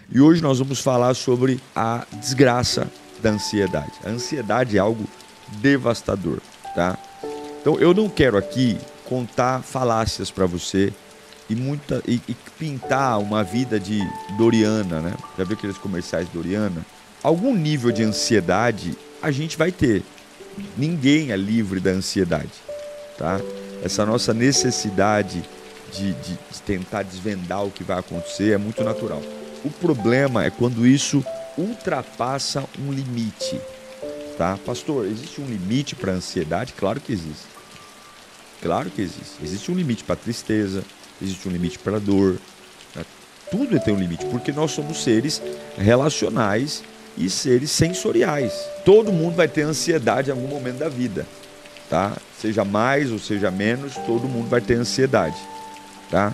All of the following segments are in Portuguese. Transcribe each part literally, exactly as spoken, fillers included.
E hoje nós vamos falar sobre a desgraça da ansiedade. A ansiedade é algo devastador, tá? Então eu não quero aqui contar falácias para você e, muita, e, e pintar uma vida de Doriana, né? Já viu aqueles comerciais Doriana? Algum nível de ansiedade a gente vai ter. Ninguém é livre da ansiedade, tá? Essa nossa necessidade de, de, de tentar desvendar o que vai acontecer é muito natural. O problema é quando isso ultrapassa um limite, tá? Pastor, existe um limite para a ansiedade? Claro que existe. Claro que existe. Existe um limite para a tristeza, existe um limite para a dor. Né? Tudo tem um limite, porque nós somos seres relacionais e seres sensoriais. Todo mundo vai ter ansiedade em algum momento da vida, tá? Seja mais ou seja menos, todo mundo vai ter ansiedade, tá?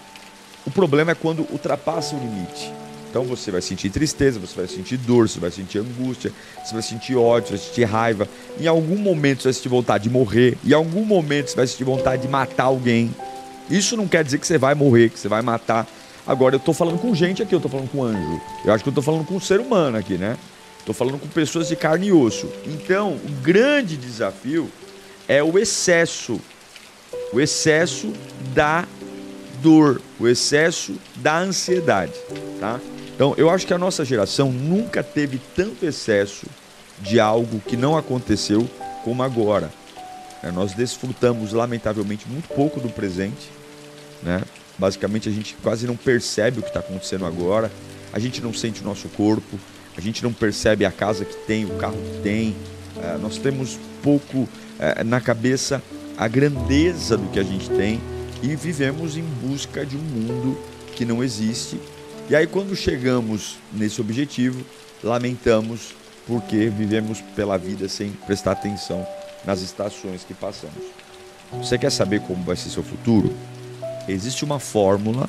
O problema é quando ultrapassa o limite. Então você vai sentir tristeza, você vai sentir dor, você vai sentir angústia, você vai sentir ódio, você vai sentir raiva. Em algum momento você vai sentir vontade de morrer. Em algum momento você vai sentir vontade de matar alguém. Isso não quer dizer que você vai morrer, que você vai matar. Agora eu estou falando com gente aqui, eu estou falando com anjo. Eu acho que eu estou falando com um ser humano aqui, né? Estou falando com pessoas de carne e osso. Então, o grande desafio é o excesso. O excesso da dor, o excesso da ansiedade, tá? Então, eu acho que a nossa geração nunca teve tanto excesso de algo que não aconteceu como agora. Nós desfrutamos, lamentavelmente, muito pouco do presente, né? Basicamente, a gente quase não percebe o que está acontecendo agora. A gente não sente o nosso corpo. A gente não percebe a casa que tem, o carro que tem. Uh, nós temos pouco uh, na cabeça a grandeza do que a gente tem e vivemos em busca de um mundo que não existe. E aí, quando chegamos nesse objetivo, lamentamos porque vivemos pela vida sem prestar atenção nas estações que passamos. Você quer saber como vai ser seu futuro? Existe uma fórmula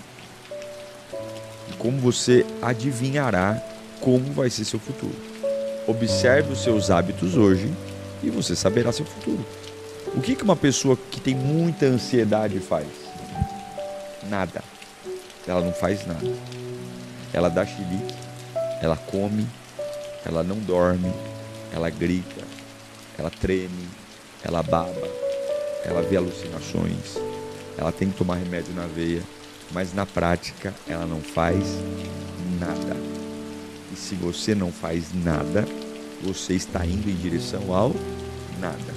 de como você adivinhará como vai ser seu futuro. Observe os seus hábitos hoje e você saberá seu futuro. O que uma pessoa que tem muita ansiedade faz? Nada. Ela não faz nada. Ela dá chilique, ela come, ela não dorme, ela grita, ela treme, ela baba, ela vê alucinações, ela tem que tomar remédio na veia, mas na prática ela não faz nada. E se você não faz nada, você está indo em direção ao nada.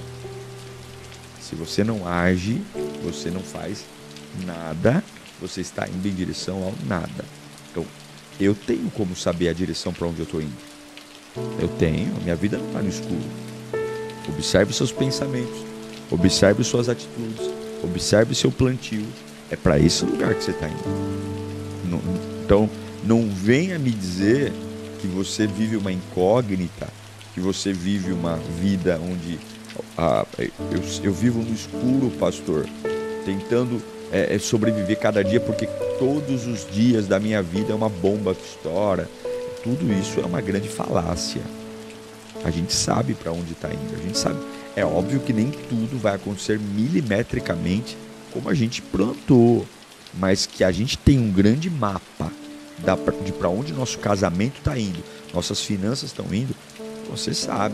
Se você não age, você não faz nada, você está indo em direção ao nada. Então, eu tenho como saber a direção para onde eu estou indo. Eu tenho, minha vida não está no escuro. Observe seus pensamentos, observe suas atitudes, observe seu plantio. É para esse lugar que você está indo. Não, então, não venha me dizer que você vive uma incógnita, que você vive uma vida onde ah, eu, eu vivo no escuro, pastor, tentando é, sobreviver cada dia, porque todos os dias da minha vida é uma bomba que estoura. Tudo isso é uma grande falácia. A gente sabe para onde está indo, a gente sabe. É óbvio que nem tudo vai acontecer milimetricamente como a gente plantou, mas que a gente tem um grande mapa de para onde nosso casamento está indo, nossas finanças estão indo, você sabe.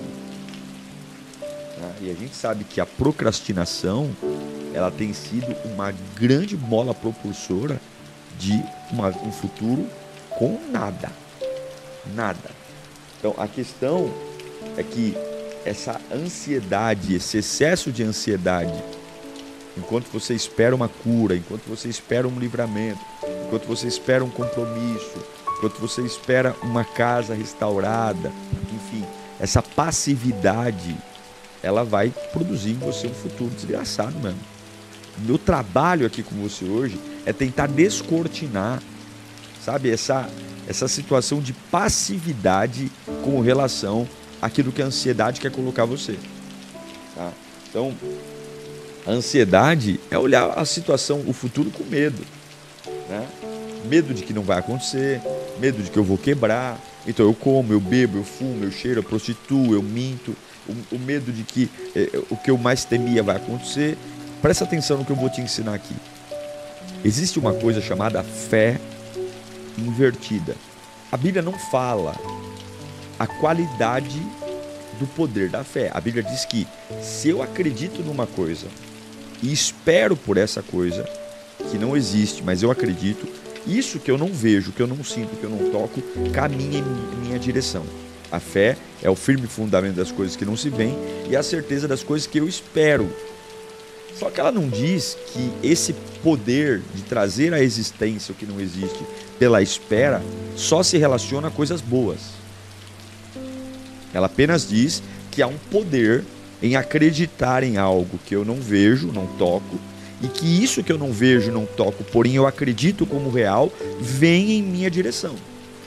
E a gente sabe que a procrastinação, ela tem sido uma grande mola propulsora de uma, um futuro com nada. Nada. Então a questão é que essa ansiedade, esse excesso de ansiedade, enquanto você espera uma cura, enquanto você espera um livramento, enquanto você espera um compromisso, enquanto você espera uma casa restaurada, enfim, essa passividade, ela vai produzir em você um futuro desgraçado mesmo. O meu trabalho aqui com você hoje é tentar descortinar, sabe, essa, essa situação de passividade com relação àquilo que a ansiedade quer colocar você. Tá? Então, a ansiedade é olhar a situação, o futuro com medo, né? Medo de que não vai acontecer, medo de que eu vou quebrar, então eu como, eu bebo, eu fumo, eu cheiro, eu prostituo, eu minto, o, o medo de que eh, o que eu mais temia vai acontecer. Presta atenção no que eu vou te ensinar aqui. Existe uma coisa chamada fé invertida. a Bíblia não fala a qualidade do poder da fé. A Bíblia diz que se eu acredito numa coisa e espero por essa coisa, que não existe, mas eu acredito, isso que eu não vejo, que eu não sinto, que eu não toco, caminha em minha direção. A fé é o firme fundamento das coisas que não se veem e a certeza das coisas que eu espero. Só que ela não diz que esse poder de trazer à existência o que não existe pela espera só se relaciona a coisas boas. Ela apenas diz que há um poder em acreditar em algo que eu não vejo, não toco, e que isso que eu não vejo, não toco, porém eu acredito como real, vem em minha direção.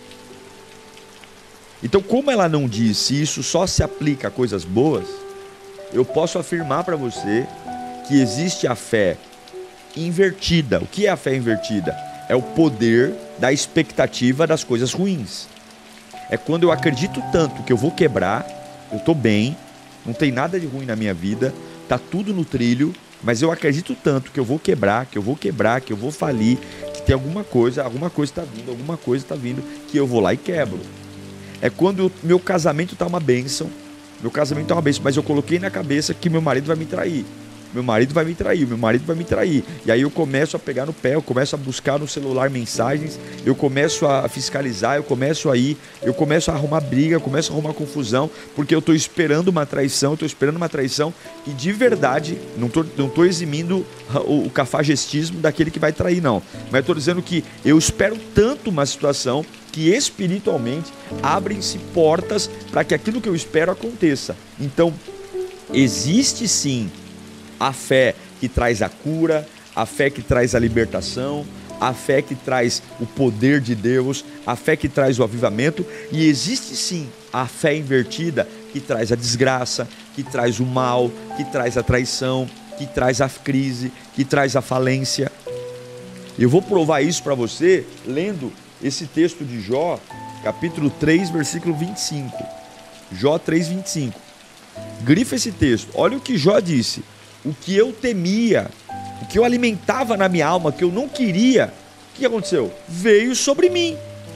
Então, como ela não diz se isso só se aplica a coisas boas, eu posso afirmar para você que existe a fé invertida. O que é a fé invertida? É o poder da expectativa das coisas ruins. É quando eu acredito tanto que eu vou quebrar, eu estou bem, não tem nada de ruim na minha vida, está tudo no trilho, mas eu acredito tanto que eu vou quebrar, que eu vou quebrar, que eu vou falir, que tem alguma coisa, alguma coisa está vindo, alguma coisa está vindo, que eu vou lá e quebro. É quando eu, meu casamento está uma bênção, meu casamento está uma bênção, mas eu coloquei na cabeça que meu marido vai me trair. Meu marido vai me trair, meu marido vai me trair. E aí eu começo a pegar no pé, eu começo a buscar no celular mensagens, eu começo a fiscalizar, eu começo a ir, eu começo a arrumar briga, eu começo a arrumar confusão, porque eu estou esperando uma traição, eu estou esperando uma traição e de verdade, não estou não tô eximindo o, o cafajestismo daquele que vai trair, não. Mas estou dizendo que eu espero tanto uma situação que espiritualmente abrem-se portas para que aquilo que eu espero aconteça. Então, existe sim a fé que traz a cura, a fé que traz a libertação, a fé que traz o poder de Deus, a fé que traz o avivamento, e existe sim a fé invertida que traz a desgraça, que traz o mal, que traz a traição, que traz a crise, que traz a falência. Eu vou provar isso para você lendo esse texto de Jó, capítulo três, versículo vinte e cinco. Jó três, vinte e cinco. Grifa esse texto. Olha o que Jó disse. O que eu temia, o que eu alimentava na minha alma, que eu não queria, o que aconteceu? Veio sobre mim.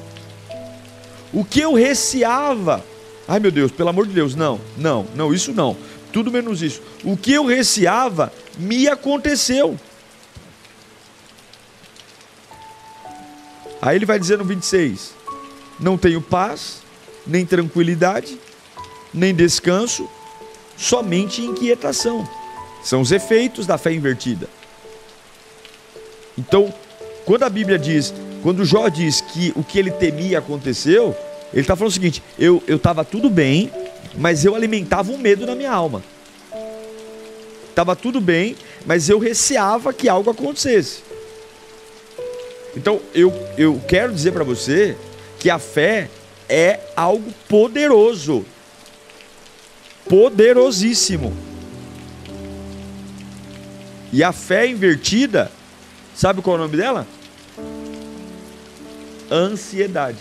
O que eu receava, ai meu Deus, pelo amor de Deus, não, não, não, isso não, tudo menos isso. O que eu receava me aconteceu. Aí ele vai dizer no vinte e seis, não tenho paz, nem tranquilidade, nem descanso, somente inquietação. São os efeitos da fé invertida. Então, quando a Bíblia diz, quando Jó diz que o que ele temia aconteceu, ele está falando o seguinte, eu estava tudo bem, mas eu alimentava um medo na minha alma. Estava tudo bem, mas eu receava que algo acontecesse. Então, eu, eu quero dizer para você que a fé é algo poderoso. Poderosíssimo. E a fé invertida, sabe qual é o nome dela? Ansiedade.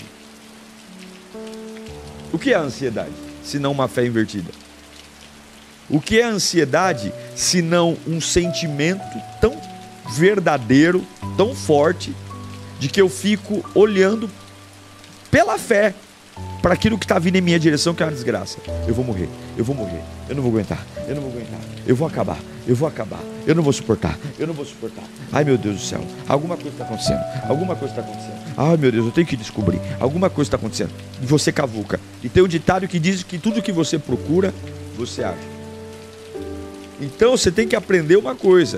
O que é a ansiedade, se não uma fé invertida? O que é a ansiedade, se não um sentimento tão verdadeiro, tão forte, de que eu fico olhando pela fé para aquilo que está vindo em minha direção, que é uma desgraça. Eu vou morrer, eu vou morrer, eu não vou aguentar, eu não vou aguentar, eu vou acabar, eu vou acabar, eu não vou suportar, eu não vou suportar. Ai meu Deus do céu, alguma coisa está acontecendo, alguma coisa está acontecendo. Ai meu Deus, eu tenho que descobrir, alguma coisa está acontecendo. E você cavuca. E tem um ditado que diz que tudo que você procura, você acha. Então você tem que aprender uma coisa.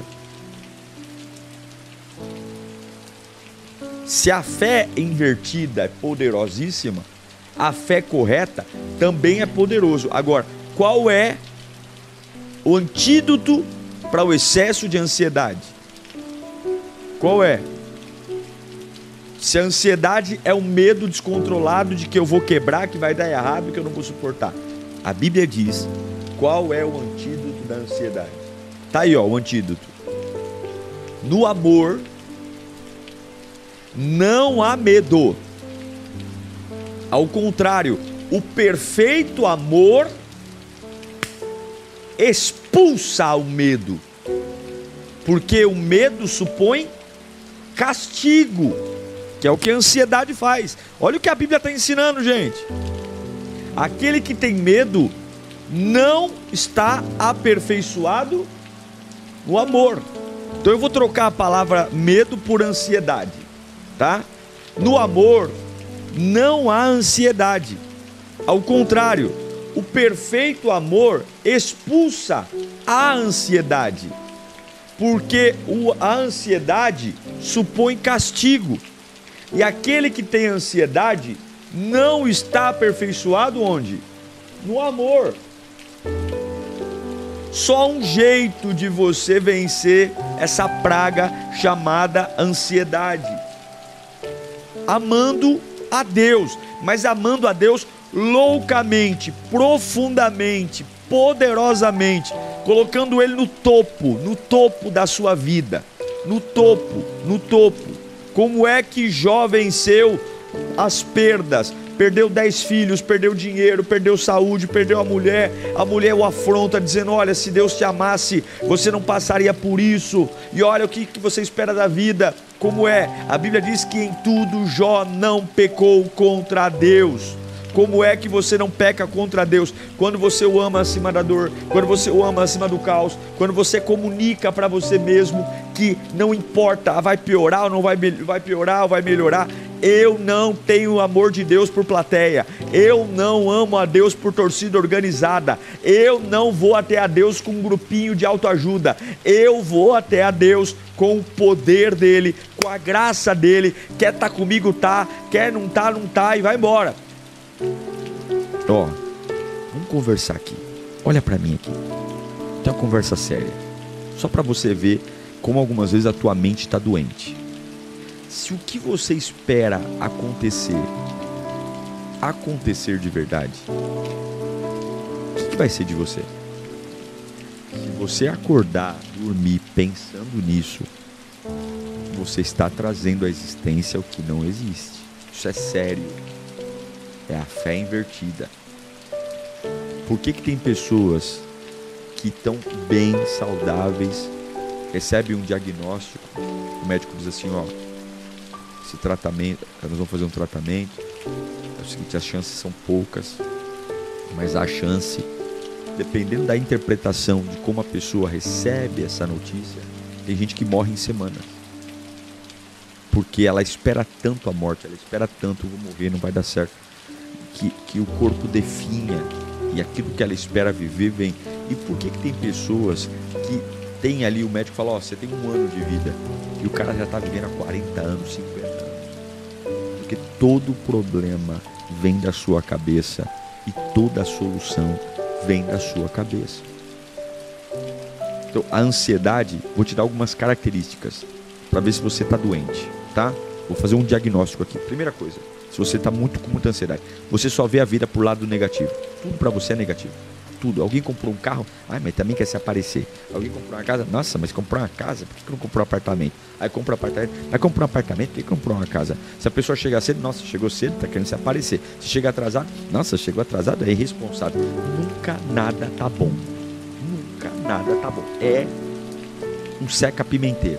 Se a fé invertida é poderosíssima, a fé correta também é poderoso. Agora, qual é o antídoto para o excesso de ansiedade? Qual é? Se a ansiedade é um medo descontrolado de que eu vou quebrar, que vai dar errado, que eu não vou suportar. A Bíblia diz qual é o antídoto da ansiedade. Tá aí, ó, o antídoto. No amor não há medo. Ao contrário, o perfeito amor expulsa o medo, porque o medo supõe castigo, que é o que a ansiedade faz. Olha o que a Bíblia está ensinando, gente. Aquele que tem medo não está aperfeiçoado no amor. Então eu vou trocar a palavra medo por ansiedade, tá? No amor não há ansiedade. Ao contrário, o perfeito amor expulsa a ansiedade, porque a ansiedade supõe castigo. E aquele que tem ansiedade não está aperfeiçoado onde? No amor. Só um jeito de você vencer essa praga chamada ansiedade: amando a Deus, mas amando a Deus loucamente, profundamente, poderosamente, colocando Ele no topo, no topo da sua vida, no topo, no topo. Como é que Jó venceu as perdas? Perdeu dez filhos, perdeu dinheiro, perdeu saúde, perdeu a mulher. A mulher o afronta dizendo: olha, se Deus te amasse, você não passaria por isso. E olha o que, que você espera da vida. Como é? A Bíblia diz que em tudo Jó não pecou contra Deus. Como é que você não peca contra Deus? Quando você o ama acima da dor, quando você o ama acima do caos, quando você comunica para você mesmo que não importa, vai piorar ou não vai, vai piorar ou vai melhorar. Eu não tenho amor de Deus por plateia, eu não amo a Deus por torcida organizada, eu não vou até a Deus com um grupinho de autoajuda, eu vou até a Deus com o poder dEle, com a graça dEle. Quer estar comigo, tá, quer não tá, não tá, e vai embora. Ó, vamos conversar aqui. Olha pra mim aqui. Tem uma conversa séria. Só pra você ver como algumas vezes a tua mente tá doente. Se o que você espera acontecer acontecer de verdade, o que, que vai ser de você? Se você acordar, dormir pensando nisso, você está trazendo à existência o que não existe. Isso é sério. É a fé invertida. Por que que tem pessoas que estão bem, saudáveis, recebem um diagnóstico, o médico diz assim: ó, esse tratamento, nós vamos fazer um tratamento, é o seguinte, as chances são poucas, mas a chance, dependendo da interpretação de como a pessoa recebe essa notícia, tem gente que morre em semanas, porque ela espera tanto a morte, ela espera tanto, vou morrer, não vai dar certo, que, que o corpo definha, e aquilo que ela espera viver vem. E por que que tem pessoas que tem ali, o médico fala: ó, você tem um ano de vida, e o cara já está vivendo há quarenta anos, cinquenta anos? Porque todo problema vem da sua cabeça, e toda a solução vem da sua cabeça. Então a ansiedade, vou te dar algumas características para ver se você está doente, tá? Vou fazer um diagnóstico aqui. Primeira coisa, se você está muito com muita ansiedade, você só vê a vida por lado negativo. Tudo para você é negativo. Tudo. Alguém comprou um carro, ah, mas também quer se aparecer. Alguém comprou uma casa, nossa, mas comprou uma casa, por que não comprou um apartamento? Aí compra um apartamento, vai comprar um apartamento, por que comprou uma casa? Se a pessoa chegar cedo, nossa, chegou cedo, tá querendo se aparecer. Se chega atrasado, nossa, chegou atrasado, é irresponsável. Nunca nada tá bom. Nunca nada tá bom. É um seca-pimenteiro.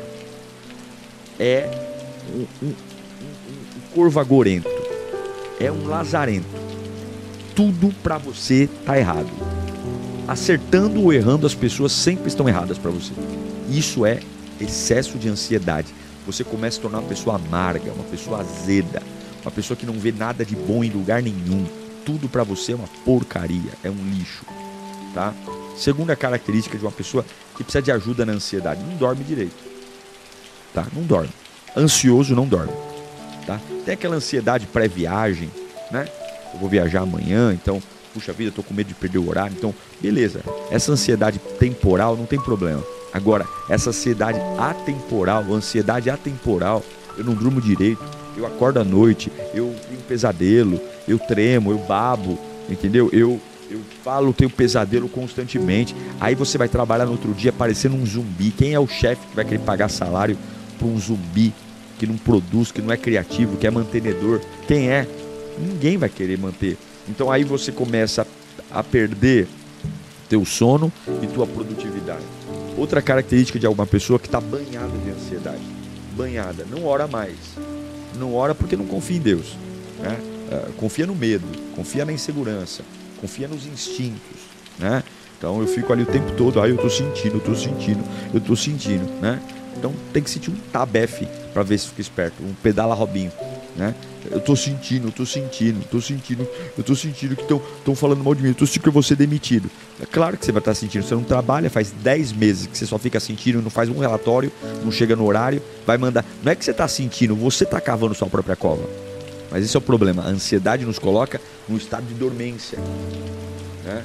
É um, um, um, um corvagorento. É um lazarento. Tudo para você tá errado. Acertando ou errando, as pessoas sempre estão erradas para você. Isso é excesso de ansiedade. Você começa a tornar uma pessoa amarga, uma pessoa azeda, uma pessoa que não vê nada de bom em lugar nenhum. Tudo para você é uma porcaria, é um lixo, tá? Segunda característica de uma pessoa que precisa de ajuda na ansiedade: não dorme direito, tá? Não dorme. Ansioso não dorme, tá? Tem aquela ansiedade pré-viagem, né? Eu vou viajar amanhã, então, puxa vida, estou com medo de perder o horário. Então, beleza, essa ansiedade temporal não tem problema. Agora, essa ansiedade atemporal, ansiedade atemporal, eu não durmo direito, eu acordo à noite, eu tenho pesadelo, eu tremo, eu babo, entendeu? Eu, eu falo, tenho pesadelo constantemente. Aí você vai trabalhar no outro dia parecendo um zumbi. Quem é o chefe que vai querer pagar salário para um zumbi que não produz, que não é criativo, que é mantenedor? Quem é? Ninguém vai querer manter. Então aí você começa a perder teu sono e tua produtividade. Outra característica de alguma pessoa que está banhada de ansiedade. Banhada, não ora mais. não ora porque não confia em Deus, né? Uh, confia no medo, confia na insegurança, confia nos instintos, né? Então eu fico ali o tempo todo, ah, eu tô sentindo, eu tô sentindo, eu tô sentindo, né? Então tem que sentir um tabefe para ver se fica esperto, um pedala Robinho, né? Eu tô sentindo, eu tô sentindo, eu tô sentindo, eu tô sentindo que estão falando mal de mim, eu tô sentindo que eu vou ser demitido. É claro que você vai estar sentindo, você não trabalha, faz dez meses que você só fica sentindo, não faz um relatório, não chega no horário, vai mandar. Não é que você tá sentindo, você tá cavando sua própria cova. Mas esse é o problema, a ansiedade nos coloca num estado de dormência, né?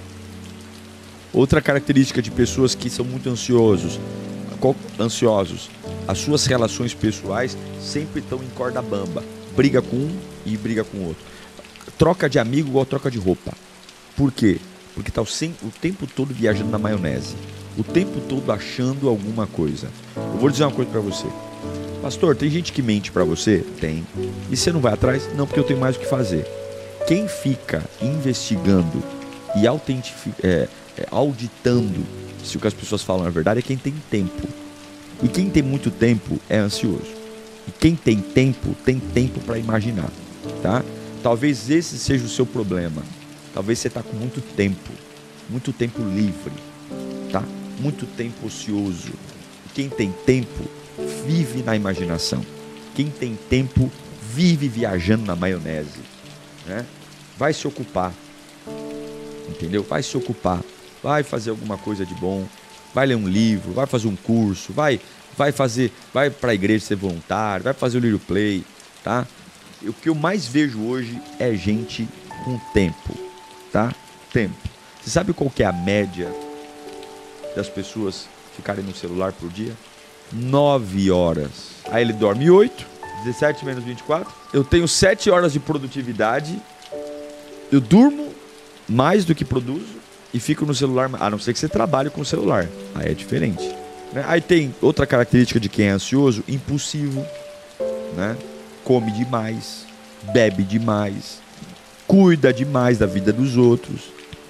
Outra característica de pessoas que são muito ansiosos, ansiosos, as suas relações pessoais sempre estão em corda bamba. Briga com um e briga com o outro. Troca de amigo igual troca de roupa. Por quê? Porque está o, o tempo todo viajando na maionese. O tempo todo achando alguma coisa. Eu vou dizer uma coisa para você. Pastor, tem gente que mente para você? Tem. E você não vai atrás? Não, porque eu tenho mais o que fazer. Quem fica investigando e é, é, auditando se o que as pessoas falam é verdade é quem tem tempo. E quem tem muito tempo é ansioso. E quem tem tempo, tem tempo para imaginar, tá? Talvez esse seja o seu problema. Talvez você está com muito tempo, muito tempo livre, tá? Muito tempo ocioso. E quem tem tempo, vive na imaginação. Quem tem tempo, vive viajando na maionese, né? Vai se ocupar, entendeu? Vai se ocupar, vai fazer alguma coisa de bom, vai ler um livro, vai fazer um curso, vai... Vai fazer, vai para a igreja ser voluntário, vai fazer o Little Play, tá? O que eu mais vejo hoje é gente com tempo, tá? Tempo. Você sabe qual que é a média das pessoas ficarem no celular por dia? Nove horas. Aí ele dorme oito, dezessete menos vinte e quatro. Eu tenho sete horas de produtividade. Eu durmo mais do que produzo e fico no celular, a não ser que você trabalhe com o celular. Aí é diferente. Aí tem outra característica de quem é ansioso, impulsivo, né? Come demais, bebe demais, cuida demais da vida dos outros,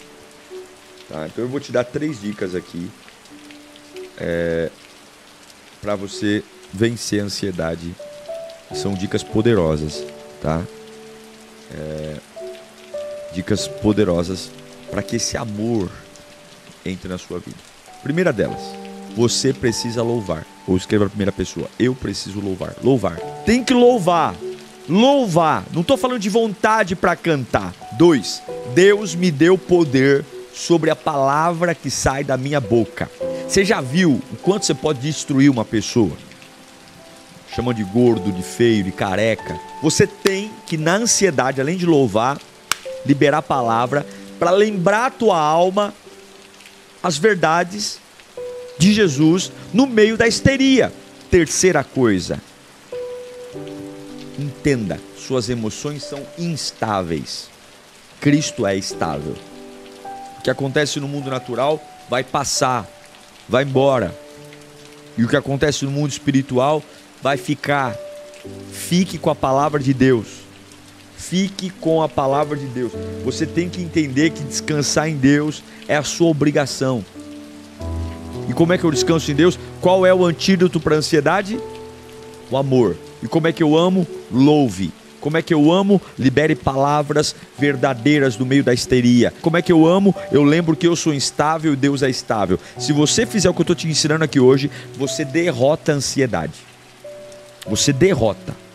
tá? Então eu vou te dar três dicas aqui é, para você vencer a ansiedade. São dicas poderosas, tá? É, dicas poderosas para que esse amor entre na sua vida. Primeira delas, você precisa louvar. Ou escreva a primeira pessoa. Eu preciso louvar. Louvar. Tem que louvar. Louvar. Não estou falando de vontade para cantar. Dois. Deus me deu poder sobre a palavra que sai da minha boca. Você já viu o quanto você pode destruir uma pessoa? Chama de gordo, de feio, de careca. Você tem que, na ansiedade, além de louvar, liberar a palavra para lembrar a tua alma as verdades de Jesus no meio da histeria. Terceira coisa, entenda, suas emoções são instáveis. Cristo é estável. O que acontece no mundo natural vai passar, vai embora. E o que acontece no mundo espiritual vai ficar. Fique com a palavra de Deus. Fique com a palavra de Deus. Você tem que entender que descansar em Deus é a sua obrigação. E como é que eu descanso em Deus? Qual é o antídoto para a ansiedade? O amor. E como é que eu amo? Louve. Como é que eu amo? Libere palavras verdadeiras no meio da histeria. Como é que eu amo? Eu lembro que eu sou instável e Deus é estável. Se você fizer o que eu estou te ensinando aqui hoje, você derrota a ansiedade. Você derrota.